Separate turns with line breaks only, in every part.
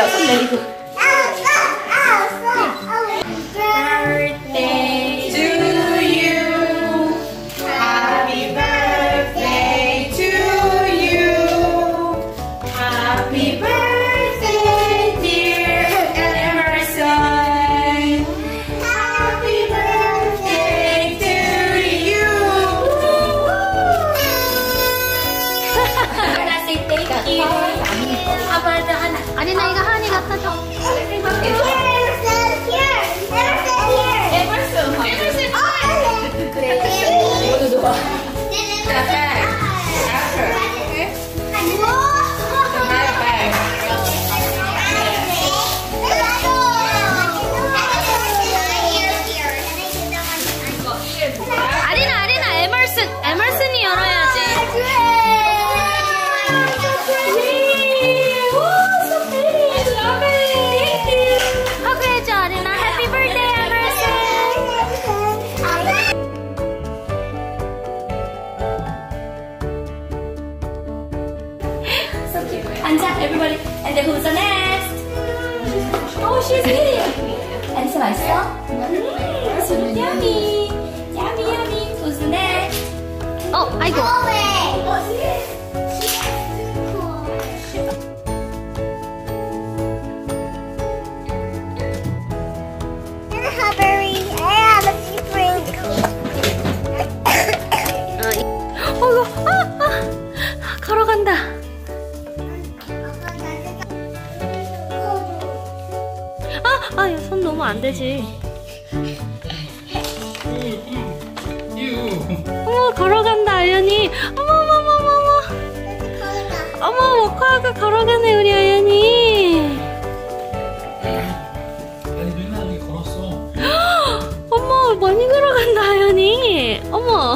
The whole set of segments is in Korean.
내려, 손 내리고. Birthday to you. Happy birthday to you. Happy birthday, dear Emerson. Happy birthday to you. 하나 say thank you. 아빠한테 하나.
아리나 이거 하은이 갖다 줘. 아리나 에머슨이 열어야지. 하고 해줘 아리나. 해피 birthday 에머슨.
앉아, everybody. And then who's the next? Oh, she's eating. 앤스 맛있어? So yummy. Yummy, yummy. Who's the next?
아이고. 걸어간다. 손 놓으면 안 되지. 어머, 걸어간다, 아연이. 어머, 워커하고 걸어가네, 우리 아연이.
아니, 누나 여기 걸었어.
어머, 많이 걸어간다, 아연이. 어머.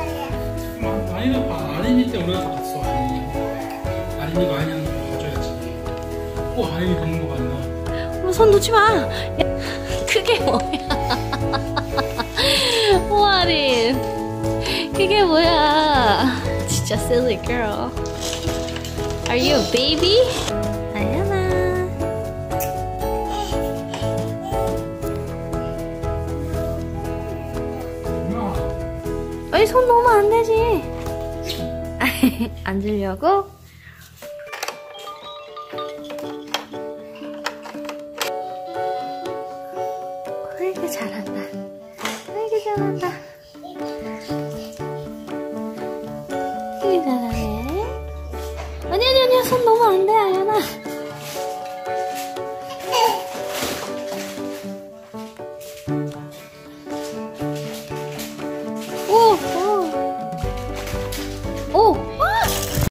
아린이 때 우리가 봤어. 아린이가 아린이한테 봐줘야지. 아린이 걷는 거 봤나?
손 놓지 마. 그게 뭐야? 오아린. 그게 뭐야? 진짜 silly girl. Are you a baby? 아연아. 어이, 손 놓으면 안 되지. 앉으려고? 아이고 잘한다. 아이고 잘한다. 아이고 잘하네. 아니 손 놓으면 안 돼.